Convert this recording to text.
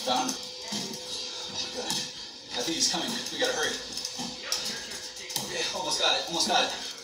Found him. Oh my God. I think he's coming. We gotta hurry. Okay, almost got it. Almost got it.